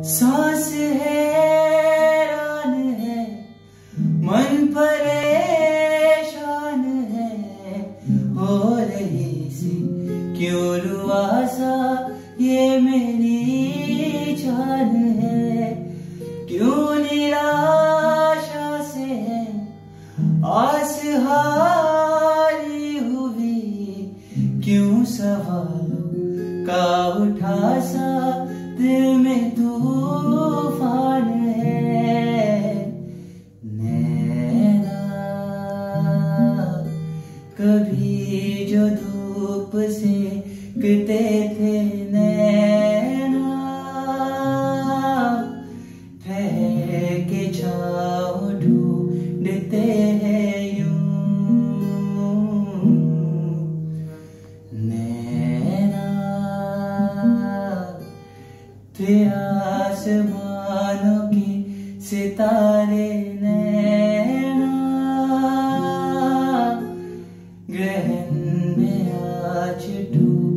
सांस हैरान है, मन परेशान है, हो रही सी क्यों रुआसा ये मेरी जान है। क्यों निराशा से है आस हारी हुई, क्यों सवालों का उठा सा दिल में तूफान है। नैना कभी जो धूप से गिरते थे, नैना ठहर के छाँव ढूंढते हैं यूं। नैना थे आसमानों के सितारे, नैना ग्रहण में आज टूट